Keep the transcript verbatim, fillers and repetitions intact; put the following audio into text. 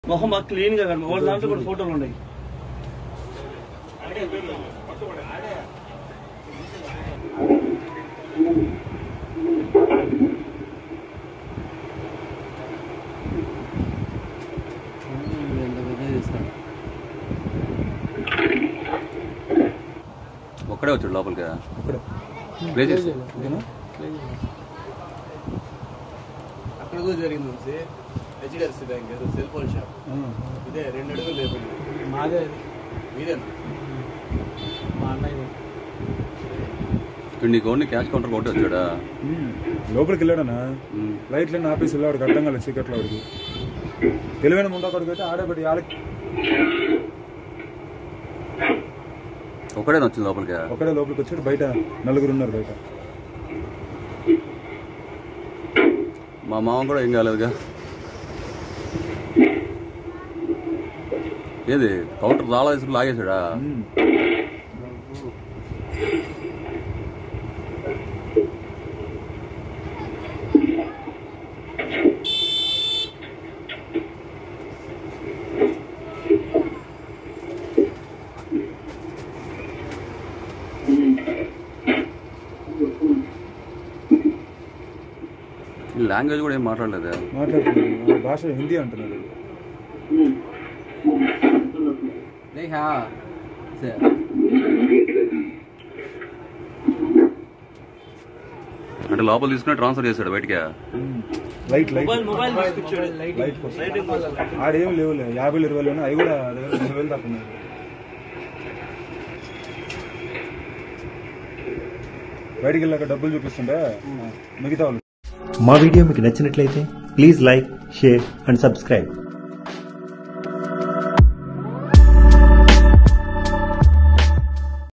మొహం బాగా క్లీన్ గా కనబడి వాళ్ళ దాంట్లో కూడా ఫోటోలు ఉన్నాయి. ఒక్కడే వచ్చాడు లోపలికి. అక్కడ కూడా జరిగింది HDFC bank cell phone shop. ఇదే రెండు అడుగులు లేకుండా మాదే మీదేనా? మా అన్నయ్య నీకు ఓన్లీ క్యాష్ కౌంటర్ ఒకటి వచ్చాడా? లోపలికి వెళ్ళాడనా లైట్లన్నీ ఆఫీస్ వెళ్ళాడు అర్థం కాలేదు చీకట్లో. వాడికి తెలివైన ముందు అక్కడికి అయితే ఆడబడి ఆడకి ఒకడే వచ్చింది లోపలికి. ఒకడే లోపలికి వచ్చాడు. బయట నలుగురు ఉన్నారు బయట. మా మామ కూడా ఏం కాలేదుగా. ఏది కౌంటర్ రాలా తీసుకుని లాగేశాడా? లాంగ్వేజ్ కూడా ఏం మాట్లాడలేదా? మాట్లాడుతున్నాడు. భాష హిందీ అంటున్నాడు. అంటే లోపల తీసుకుని ట్రాన్స్ఫర్ చేశాడు బయటికి. లైట్ లైట్ మొబైల్ ఆడేమి లేవులే. యాభై ఇరవై వేలు అవి కూడా రెండు వేలు తక్కువ. బయటికి వెళ్ళాక డబ్బులు చూపిస్తుంటే మిగతా వాళ్ళు. మా వీడియో మీకు నచ్చినట్లయితే please like, share and subscribe.